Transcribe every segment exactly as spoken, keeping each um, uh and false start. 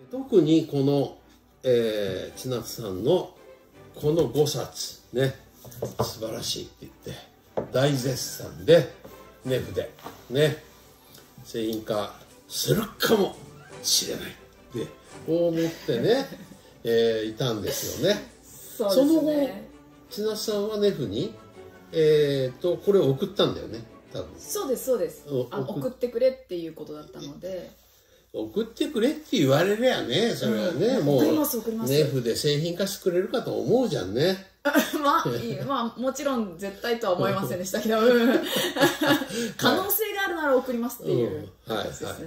特にこの、えー、千夏さんのこのごさつね、素晴らしいって言って大絶賛で値筆ね製品化するかもしれないってこう思ってね、えー、いたんですよね。 そうですね。 その後千夏さんは値筆にえー、とこれを送ったんだよね多分。 そうですそうです。あ送ってくれっていうことだったので。 送ってくれって言われりゃね、それはね、うん、もう送ります送ります。 値筆製品化してくれるかと思うじゃんね。 まあいい、まあもちろん絶対とは思いませんでしたけど、可能性があるなら送りますっていう形です。はいはい、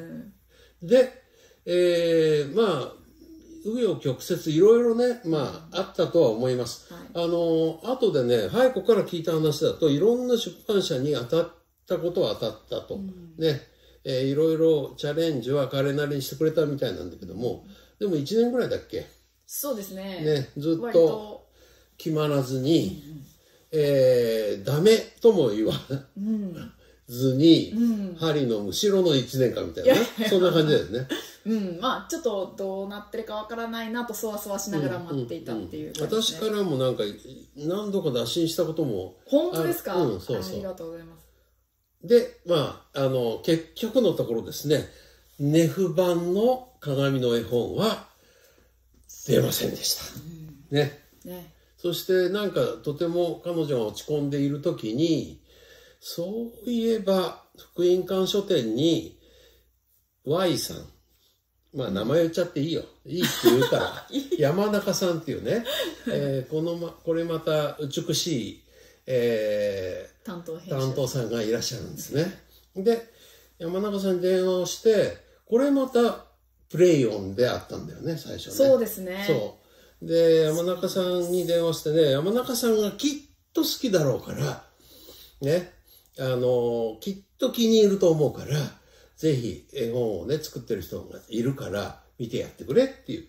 で、えー、まあ紆余曲折いろいろね、まああったとは思います。はい、あの後でね、早子から聞いた話だといろんな出版社に当たったことは当たったと、うん、ね。えー、いろいろチャレンジは彼なりにしてくれたみたいなんだけども、でもいちねんぐらいだっけ。 そうですね。 ね、ずっと決まらずに、うんうん、えー、ダメとも言わずに、うん、針のむしろのいちねんかんみたいな、ね、そんな感じですね。 うん、まあちょっとどうなってるかわからないなとそわそわしながら待っていたっていう、ね、 うんうんうん、私からもなんか何度か打診したことも。 本当ですか。 うん、そうそう。 ありがとうございます。 で、まあ、あの、結局のところですね、値札版の鏡の絵本は出ませんでした。うん、ね。ね。そしてなんかとても彼女が落ち込んでいるときに、そういえば福音館書店に Y さん、まあ名前言っちゃっていいよ。いいって言うから、山中さんっていうね、えー、このま、これまた美しい、えー、 担当編集担当さんがいらっしゃるんですね。で、山中さんに電話をして、これまたプレイオンであったんだよね、最初ね。 そうですね。 そう。で、山中さんに電話してね、山中さんがきっと好きだろうから、ね、あの、きっと気に入ると思うから、ぜひ絵本をね、作ってる人がいるから、見てやってくれって言って、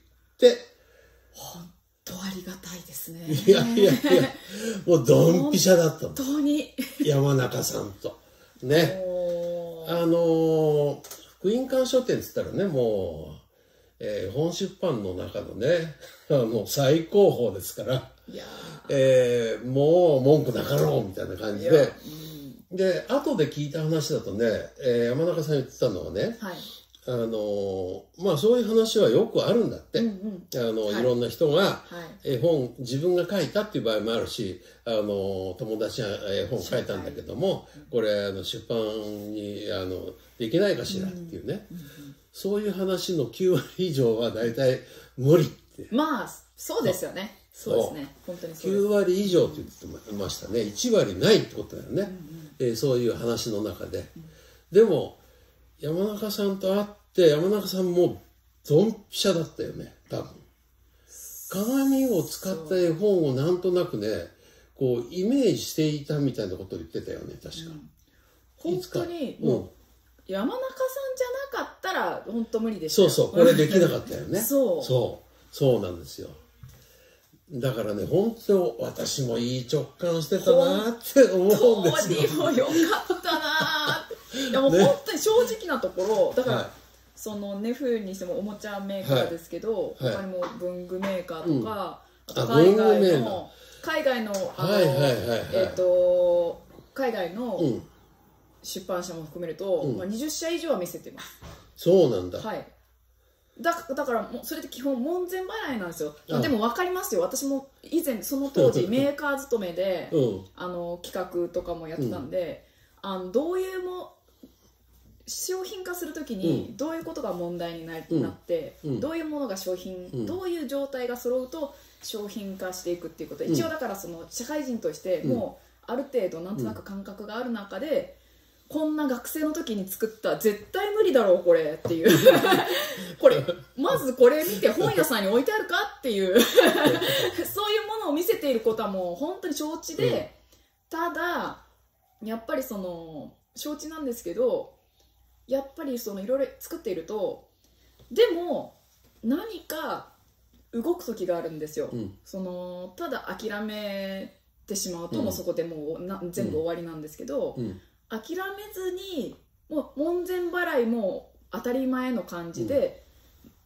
本当ありがたいですね。 いやいやいや、もうドンピシャだったの。 本当に。 山中さんと。ね。あの、福音館書店って言ったらね、もう、えー、本出版の中のね、もう最高峰ですから、いやえー、もう文句なかろうみたいな感じで、うん、で、後で聞いた話だとね、えー、山中さん言ってたのはね、はい、あのまあそういう話はよくあるんだって、うんうん、あの、はい、いろんな人が絵本自分が書いたっていう場合もあるし、あの友達が絵本書いたんだけども、これあの出版にあのできないかしらっていうね、うんうんうん、そういう話のきゅうわり以上は大体無理って。 まあそうですよね。そうですね。本当にそうです。 きゅうわり以上って言ってましたね。いちわりないってことだよね、うんうん、えー、そういう話の中で、うん、でも山中さんと会って山中さんもドンピシャだったよね、多分。鏡を使った絵本をなんとなくね、こうイメージしていたみたいなことを言ってたよね、確か。 うん、本当にもう、うん、山中さんじゃなかったら本当無理でしたよ。 そうそう、これできなかったよね。 そうそうそうなんですよ。だからね、本当私もいい直感してたなって思うんですよ。 当時もよかったなっていやもう本当に正直なところ、だから、はい、そのネフにしてもおもちゃメーカーですけど、はい、他にも文具メーカーとか、うん、あと海外の海外のあのえっと海外の出版社も含めると、うんまあ、にじゅっしゃ以上は見せてます。 そうなんだ。 はい。だ, だからもそれって基本門前払いなんですよ。でも分かりますよ。私も以前その当時メーカー勤めで、うん、あの企画とかもやってたんで、うん、あのどういうも商品化するときにどういうことが問題に な,、うん、なって、うん、どういうものが商品、うん、どういう状態が揃うと商品化していくっていうこと、うん、一応だからその社会人としてもうある程度なんとなく感覚がある中で、こんな学生の時に作った絶対無理だろうこれっていうこれまずこれ見て本屋さんに置いてあるかっていうそういうものを見せていることはもう本当に承知で、うん、ただやっぱりその承知なんですけど、やっぱりそのいろいろ作っているとでも何か動く時があるんですよ、うん、そのただ諦めてしまうと、うん、もうそこでもうな全部終わりなんですけど、うんうん、諦めずにもう門前払いも当たり前の感じで、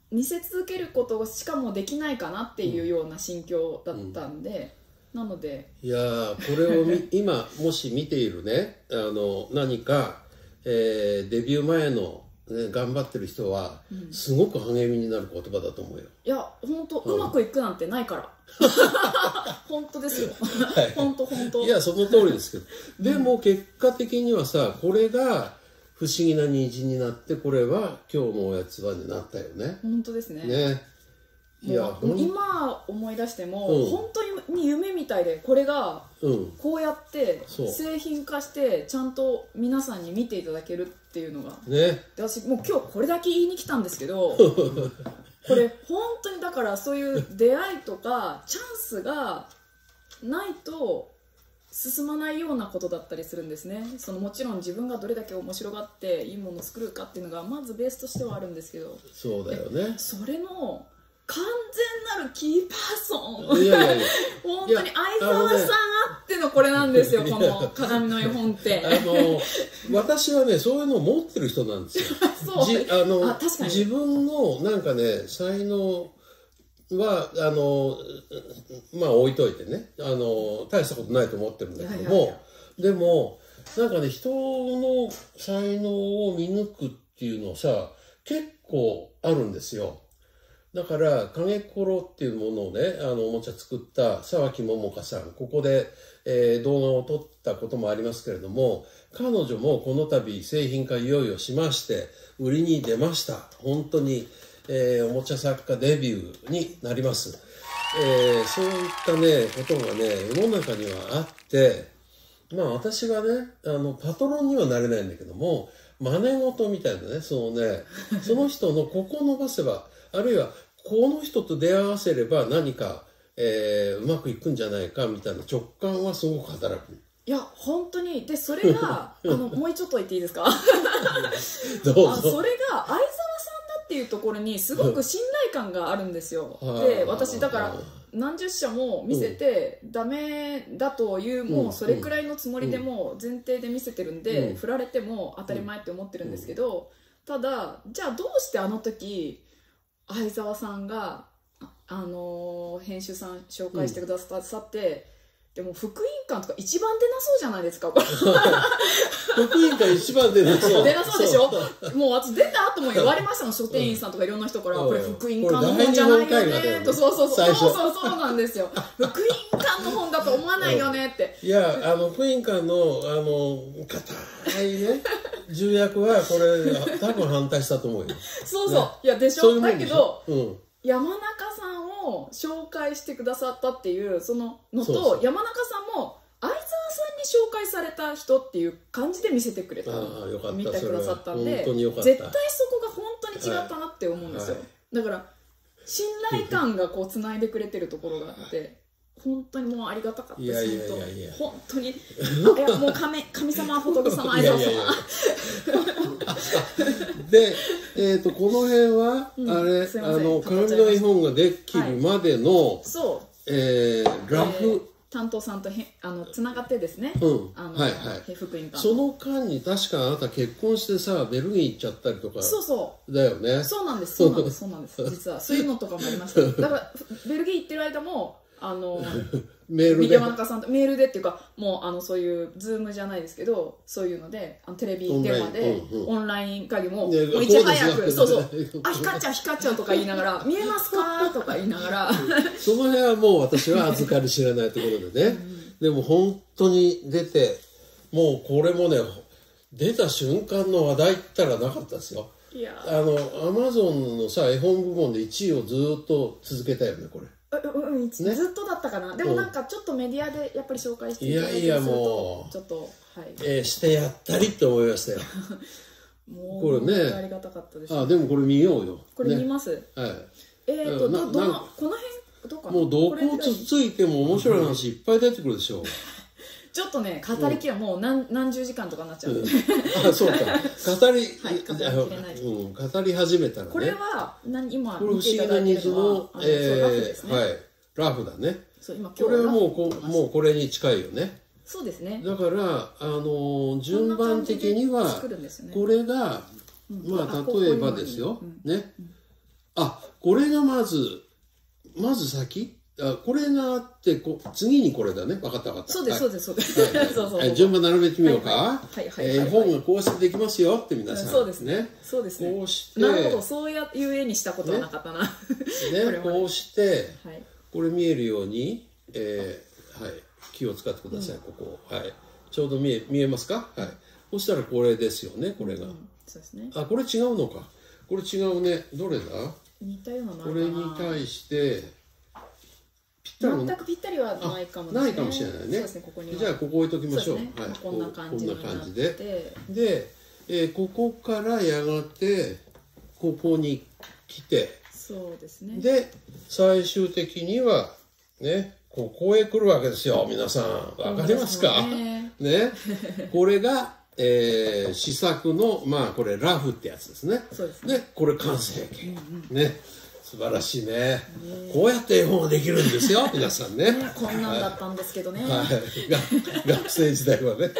見せ続けることしかもできないかなっていうような心境だったんで、うん、なのでいやーこれを今もし見ているねあの何か、えー、デビュー前の、ね、頑張ってる人は、うん、すごく励みになる言葉だと思うよ。 いや本当、うん、うまくいくなんてないから本当ですよ、はい、本当本当。 いやその通りですけどでも結果的にはさこれが不思議な虹になってこれは今日のおやつはになったよね。 本当ですね。 ねいや今思い出しても、うん、本当に夢みたいでこれがこうやって製品化してちゃんと皆さんに見ていただけるっていうのが、 ね、 で私もう今日これだけ言いに来たんですけどこれ本当にだからそういう出会いとかチャンスがないと進まないようなことだったりするんですね。そのもちろん自分がどれだけ面白がっていいものを作るかっていうのがまずベースとしてはあるんですけど、 そうだよね。 それの完全なるキーパーソンいやいやいや本当に相沢さんあってのこれなんですよ、この鏡の絵本ってあの私はねそういうのを持ってる人なんですよそうじあのあ確かに自分のなんかね才能はあのまあ置いといてねあの大したことないと思ってるんだけども、いやいやいやでもなんかね人の才能を見抜くっていうのさ結構あるんですよ。だから影コロっていうものをねあのおもちゃ作った沢木桃香さんここで、えー、動画を撮ったこともありますけれども彼女もこの度製品化いよいよしまして売りに出ました。本当にえー、おもちゃ作家デビューになります、えー、そういったねことがね世の中にはあってまあ私はねあのパトロンにはなれないんだけども真似事みたいなねそのねその人のここを伸ばせばあるいはこの人と出会わせれば何か、えー、うまくいくんじゃないかみたいな直感はすごく働く。 いや本当にでそれがあのもうちょっと言っていいですかどうぞ。 あそれが相沢さんっていうところにすごく信頼感があるんですよ。で私だから何十社も見せてダメだというもうそれくらいのつもりでも前提で見せてるんで振られても当たり前って思ってるんですけど、ただじゃあどうしてあの時相沢さんがあの編集さん紹介してくださってでも福音館とか一番出なそうじゃないですか福音館一番出なそう出なそうでしょもう私出た後も言われましたもん書店員さんとかいろんな人から、うん、これ福音館の本じゃないよねとそうそうそうそうそうそうなんですよ福音館の本だと思わないよねって、 うん、いやあの福音館のあの硬いね重役はこれ多分反対したと思うよそうそう、ね、いやでしょううだけど、 うん、 山中さんを紹介してくださったっていうそののとそうそう山中さんも相沢さんに紹介された人っていう感じで見せてくれた見てくださったんで絶対そこが本当に違ったなって思うんですよ、はい、だから信頼感がこうつないでくれてるところがあって本当にもうありがたかったです。 いやいやいやいや本当にいやもう神神様仏様相沢様で、えー、とこの辺は、うん、あれあの鏡の絵本ができるまでの、はいそうえー、ラフ、えー、 担当さんとへあのつながってですね、 うん、 あのはいはい、 福音館その間に確かあなた結婚してさベルギー行っちゃったりとかそうそうだよね。 そうなんですそうなんですそうなんです実はそういうのとかもありましただからベルギー行ってる間もあのメールで山中さんとメールでっていうかもうあのそういうズームじゃないですけどそういうのであのテレビ電話でオンライン会議ももういち早くそうそうあ光っちゃう光っちゃうとか言いながら見えますかとか言いながらその辺はもう私は預かり知らないところでね、うん、でも本当に出てもうこれもね出た瞬間の話題ったらなかったですよ。 いやあのアマゾンのさ絵本部門でいちいをずっと続けたよねこれ。 うん、ね、ずっとだったかな。でもなんかちょっとメディアでやっぱり紹介していただいていやいやもうちょっと、はいえー、してやったりって思いましたよもうこれねありがたかったです、 あでもこれ見ようよこれ見ます、 ね、はいえーとどどのこの辺どうかなもうどこつついても面白い話いっぱい出てくるでしょうちょっとね語りきれもう 何,、うん、何十時間とかになっちゃう、うん、 あそうか語り、 はい、語りきれない、 うん、語り始めたらねこれは何今見ていただいてるのはこれ不思議な虹の、えー、ラフですね、はいラフだね。 そう今今これはもうこもうこれに近いよね。 そうですね。 だからあの順番的にはこれが、うん、まあ例えばですよ、うん、ね、 あ、これがまず、まず先あこれがあってこ次にこれだね。分かった分かった。 そうですそうですそうです。はいはい、そうそうそう順番並べてみようか。 はいはい。 え本がこうしてできますよって皆さん。 そうですね。そうですね。 こうして。 なるほど、そういう絵にしたことはなかったな。 ね、ねこうして、はい、これ見えるように、えー、はい、気を使ってください、うん、ここ。はい。ちょうど見え見えますか？はい。そしたらこれですよね、これが。うん、 そうですね。 あ、これ違うのか。これ違うね。どれだ？ 似たようなのあこれに対して。 全くぴったりはないかもしれない。 ないかもしれないね。そうですね、ここには。じゃあここ置いときましょう。 ね、はい、こんな感じこんな感じで。で、えー、ここからやがてここに来て、 そうですね。 で最終的にはねここへ来るわけですよ。皆さんわかりますか？ね。ねこれが、えー、試作のまあこれラフってやつですね。 そうですね。 でこれ完成形、うんうん、ね。素晴らしいね。こうやって絵本ができるんですよ、皆さんね。 ねこんなんだったんですけどね。はい、 学生時代はね。はい。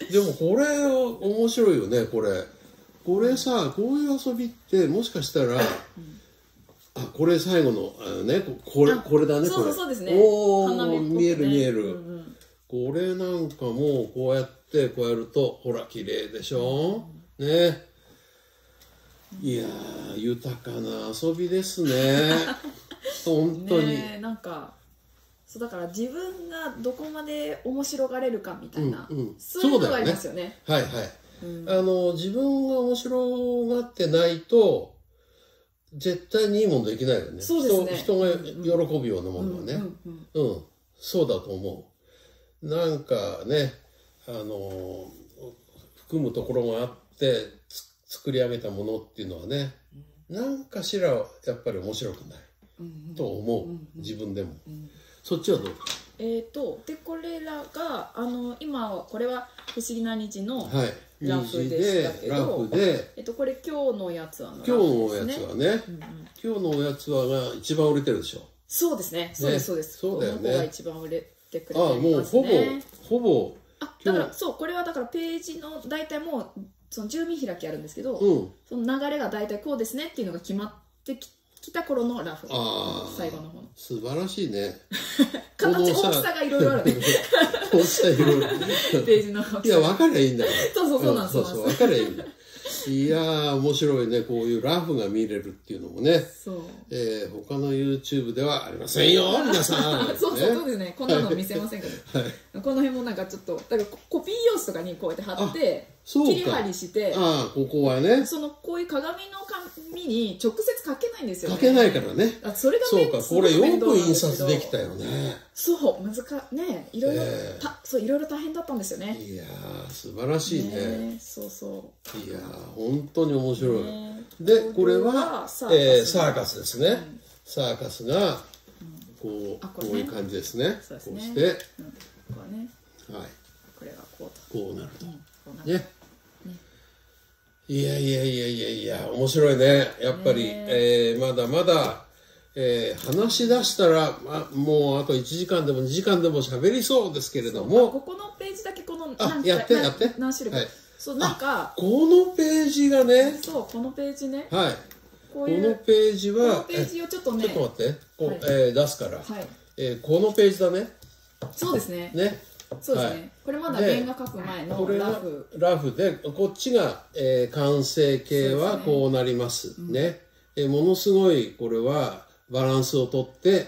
でもこれ面白いよね、これ。これさ、こういう遊びってもしかしたら、うん、あ、これ最後のあのね、これこれだね、これ。 そうそうですね。 おお、見える見える。うんうん、これなんかもこうやってこうやると、ほら綺麗でしょ。うん、ね。いやー豊かな遊びですね本当にね。なんかそうだから自分がどこまで面白がれるかみたいな、うんうん、そういうのがありますよね。 はいはい、うん、あの自分が面白がってないと絶対にいいものできないよね。 そうですね。 人、人が喜ぶようなものはね、うんうんうん、そうだと思う。なんかねあの含むところがあって作り上げたものっていうのはね、うん、なんかしらやっぱり面白くない、うん、と思う、うん、自分でも、うん、そっちはどうか。 えーとでこれらがあの今はこれは「不思議な虹」のラフでしたけど、はい、ラフで、えー、とこれ今日のやつはのラフですね。 今日のおやつはね、うんうん、今日のおやつはが一番売れてるでしょ。 そうですね、そうですそうです、 そうだよね、この子が一番売れてくれてますね。 ああもうほぼほぼあだからそうこれはだからページの大体もうその住民開きあるんですけど、うん、その流れが大体こうですねっていうのが決まってききた頃のラフ、最後の方の。 素晴らしいね形大きさがいろいろあるね大きさいろいろページの大きさ、 いや分かりゃいいんだからそうそうそうなんです、 そうそう分かりゃいいんだいやー面白いね、こういうラフが見れるっていうのもね。そう、えー、他の YouTube ではありませんよ皆さんそうそうそうですね、こんなの見せませんけど、はい、この辺もなんかちょっとだからコピー用紙とかにこうやって貼って切り貼りして、 ああここはねそのこういう鏡の紙に直接書けないんですよね。 書けないからね。 あそれがそうか、これよく印刷できたよね。 そう難かねいろいろ、えー、たそういろいろ大変だったんですよね。 いやー素晴らしいね。 ねそうそういやー本当に面白い、ね、でこれはサーカス、えー、サーカスですね、うん、サーカスがこう、うん、こういう感じですね。そうですね、こうして、うん、こうね、はい、 これがこうとこうなると、うん、こうなるね。いやいやいやいやいや面白いねやっぱり、ねえー、まだまだ、えー、話し出したら、ま、もうあといちじかんでもにじかんでも喋りそうですけれども、 ここのページだけこのあやってやって何種類か、はい、そうなんかこのページがね、 そうこのページね、 はい、このページはこのページをちょっとねちょっと待ってこう、はい、えー、出すから、はい、えー、このページだね。 そうですね。 ねそうですね、はい、これまだ原画描く前のラフラフでこっちが、えー、完成形はこうなりますね、ね、うん、えー、ものすごいこれはバランスをとって、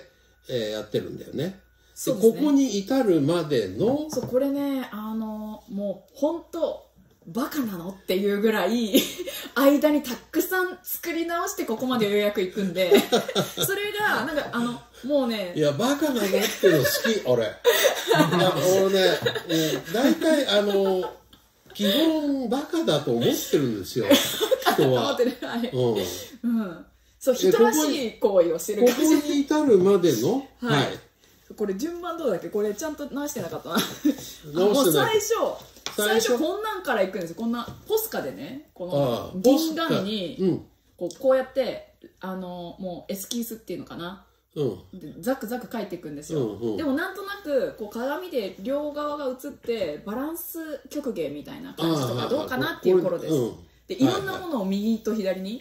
えー、やってるんだよね。で、ここに至るまでのそうこれねあのもう本当バカなのっていうぐらい間にたくさん作り直してここまでようやくいくんでそれがなんかあのもうねいやバカなのっていうの好き俺いや俺ね大体あの基本バカだと思ってるんですよ人は。思ってる、はい、うん、うん、そう人らしい行為をしてる感じ。ここに至るまでのはい、はい、これ順番どうだっけ、これちゃんと直してなかったなもう最初最初こんなんからいくんですよ。こんなポスカでねこの銀紙に、うん、こうこうやってあのもうエスキースっていうのかな、うん、でザクザク書いていくんですよ、うんうん、でもなんとなくこう鏡で両側が映ってバランス曲芸みたいな感じとかどうかなっていう頃です。うん、でいろんなものを右と左に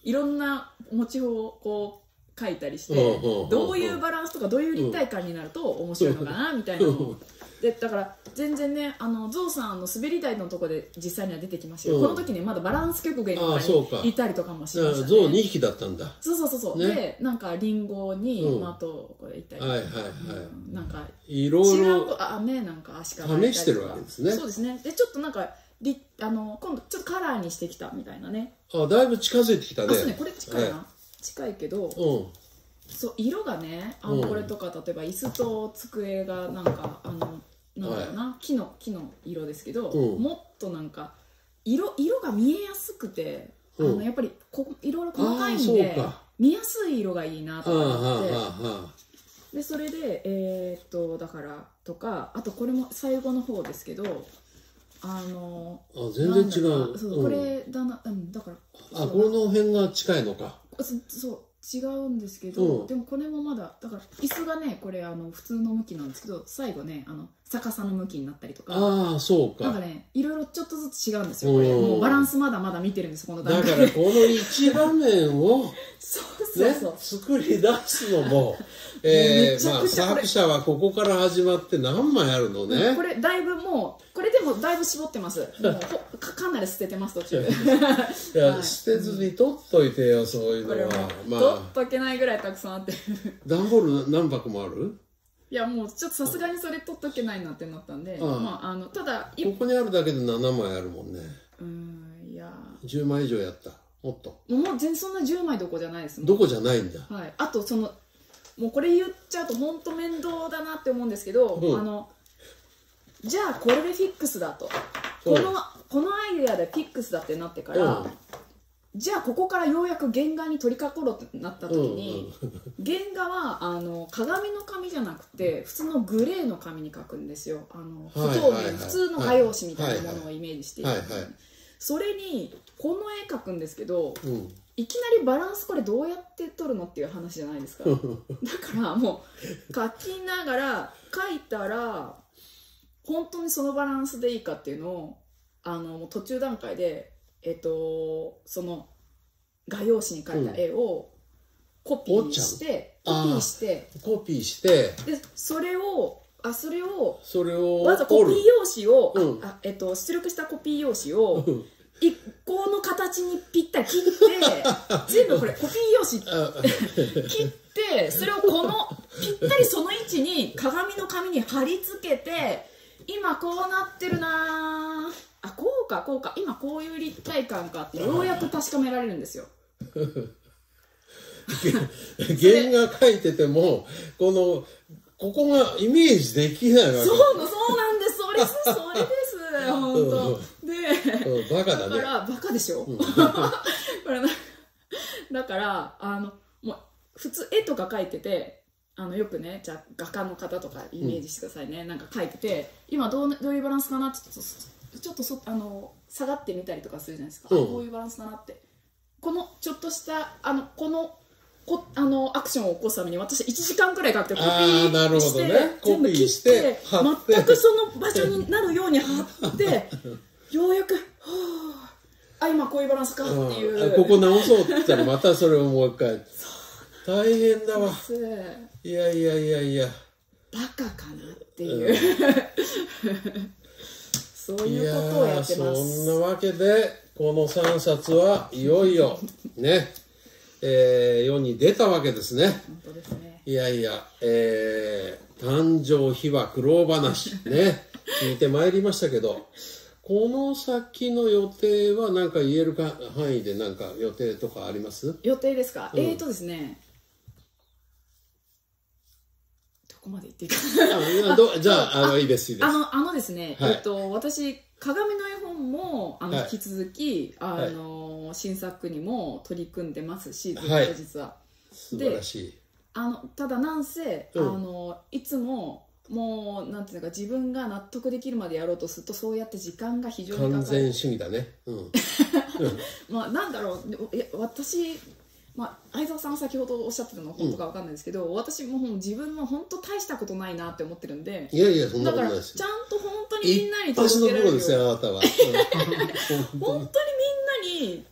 いろんなモチーフをこう書いたりして、どういうバランスとかどういう立体感になると面白いのかなみたいなのをでだから全然ね、あのゾウさんの滑り台のとこで実際には出てきましたよ、うん、この時ねまだバランス極限とかにいたりとかもしましたね。 ゾウにひきだったんだ。 そうそうそうそう、ね、でなんかリンゴに、うん、あとこれいたりとか、はいはいはい、うん、なんかいろいろ違うあねなんか足から試してるわけですね。 そうですね。でちょっとなんかりあの今度ちょっとカラーにしてきたみたいなね。 あだいぶ近づいてきたね。 あそうね、これ近いな、はい、近いけど、うん、そう色がねあの、うん、これとか例えば椅子と机がなんかあのなんだろうな、はい、木の木の色ですけど、うん、もっとなんか色色が見えやすくて、うん、あのやっぱりこいろいろ細かいんで見やすい色がいいなと思ってでそれでえー、っとだからとかあとこれも最後の方ですけどあのあ全然違う。 そう、うん、これだな、うん、だからあこの辺が近いのか。 そそう違うんですけど、うん、でもこれもまだだから椅子がねこれあの普通の向きなんですけど最後ねあの逆さの向きになったりとかああそうかなんかねいろいろちょっとずつ違うんですよこれもうバランスまだまだ見てるんですこの段階だからこの一場面をそうそうそう、 ね、作り出すのもえー、まあ作者はここから始まって何枚あるのね。 これだいぶもうこれでもだいぶ絞ってますもうか, かなり捨ててます途中いや、はい、捨てずに取っといてよそういうのは。 まあ、取っとけないぐらいたくさんあって段ボール何箱もある？ いやもうちょっとさすがにそれ取っとけないなってなったんで、ああまああのただここにあるだけでななまいあるもんね。 うんいやじゅうまい以上やった。もっともう全然そんなじゅうまいどこじゃないですもん。 どこじゃないんだ。 はい、あとそのもうこれ言っちゃうと本当面倒だなって思うんですけど、うん、あのじゃあこれでフィックスだとこのこのアイデアでフィックスだってなってから、うん、じゃあここからようやく原画に取り掛かろうってなった時に、うんうん、原画はあの鏡の紙じゃなくて普通のグレーの紙に描くんですよ。あの不透明、普通の画用紙みたいなものをイメージしている、それにこの絵描くんですけど、うん、いきなりバランスこれどうやって撮るのっていう話じゃないですかだからもう描きながら描いたら本当にそのバランスでいいかっていうのをあの途中段階でえっとその画用紙に描いた絵をコピーしてコピーしてコピーしてでそれをあそれをそれをわざコピー用紙を、うん、ああえっと出力したコピー用紙を一個の形にぴったり切って全部これコピー用紙切ってそれをこのぴったりその位置に鏡の紙に貼り付けて今こうなってるなあこうかこうか今こういう立体感かってようやく確かめられるんですよ原画描いててもこのここがイメージできないわけ。 そうそうなんですそれですそれです本当で、 うん、バカだね。 だからバカでしょ、うん、これだからあのもう普通絵とか描いててあのよくねじゃあ画家の方とかイメージしてくださいね、うん、なんか描いてて今どう、どういうバランスかなってちょっとちょっとそあの下がってみたりとかするじゃないですか、うん、こういうバランスかなってこのちょっとしたあのこのこあのアクションを起こすために私いちじかんくらいかけてコピーして、ね、全部切って全くその場所になるように貼ってようやくあ今こういうバランスかっていう、 うん、ここ直そうって言ったらまたそれをもう一回大変だわ。いやいやいやいやバカかなっていう、うん、そういうことをやってます。 そんなわけでこのさんさつはいよいよねえー、世に出たわけですね。 本当ですね。 いやいや、えー、誕生秘話苦労話ね聞いてまいりましたけどこの先の予定は何か言えるか範囲で何か予定とかあります？ 予定ですか、うん、えーとですねどこまで言っていいかあどじゃあ、あのいいですいいです。 あのあのですね、はい、えっと私鏡の絵本もあの、はい、引き続きあの、はい、新作にも取り組んでますしずっと実は、はい、 素晴らしい。 あのただなんせ、うん、あのいつももうなんていうか自分が納得できるまでやろうとするとそうやって時間が非常にかかる。 完全主義だね、うん、 まあなんだろういや私まあ、相沢さんは先ほどおっしゃってたのは本当か分かんないですけど、うん、私も自分も本当大したことないなって思ってるんで、 いやいやそんなことないですよ。 だからちゃんと本当にみんなに届けられるよ。 一発のプロですよあなたは本当にみんなに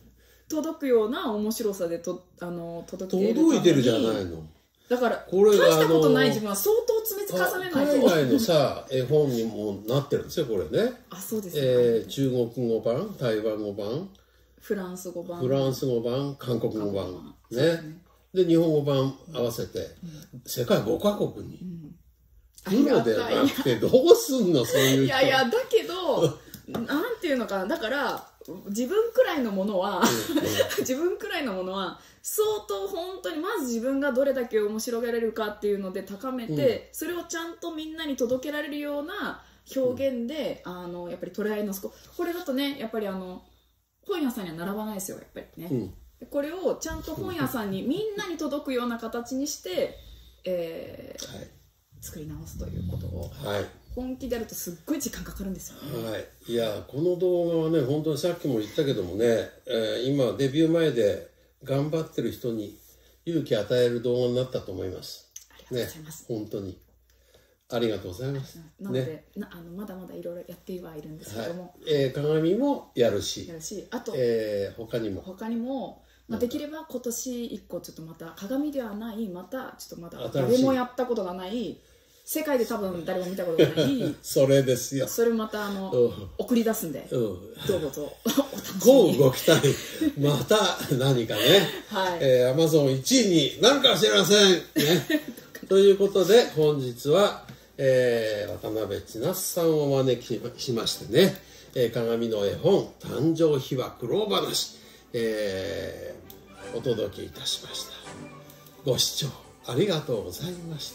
届くような面白さでとあの届けるために届いてるじゃないの。 だからこれ大したことない自分は相当詰め重ねないと。 海外のさ絵本にもなってるんですよこれね。 あ、そうですね、 えー、中国語版、台湾語版、 フランス語版、 フランス語版、韓国語版ね。で日本語版合わせて、うん、世界ごカ国に、うん、プロでなくてどうすんのそういう人。 いやいやだけどなんていうのかな、だから自分くらいのものは自分くらいのものは相当本当にまず自分がどれだけ面白がれるかっていうので高めて、うん、それをちゃんとみんなに届けられるような表現で、うん、あのやっぱり捉え直す。これだとねやっぱりあの本屋さんには並ばないですよやっぱりね、うん、これをちゃんと本屋さんにみんなに届くような形にして、えーはい、作り直すということを、はい、本気でやるとすっごい時間かかるんですよね。 はい、いやこの動画はね本当にさっきも言ったけどもね、えー、今デビュー前で頑張ってる人に勇気与える動画になったと思います。 ありがとうございます。 ね、本当にありがとうございます。 なので、ね、なあのまだまだいろいろやってはいるんですけども、はい、 えー、鏡もやるし、 やるし、あと、 えー、他にも他にも、まあ、できれば今年いっこちょっとまた鏡ではないまたちょっとまだ誰もやったことがない世界で多分誰も見たことがないそれですよ。 それまたあの、うん、送り出すんで、うん、どうぞお楽しみに。 ごご期待。また何かね、はい、えー、アマゾンいちいになるかもしれません、ね、ということで本日は、えー、渡辺千夏さんをお招きしましてね、えー、鏡の絵本誕生秘話苦労話、えー、お届けいたしました。ご視聴ありがとうございました。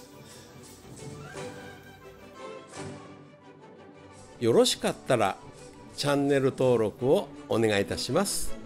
よろしかったらチャンネル登録をお願いいたします。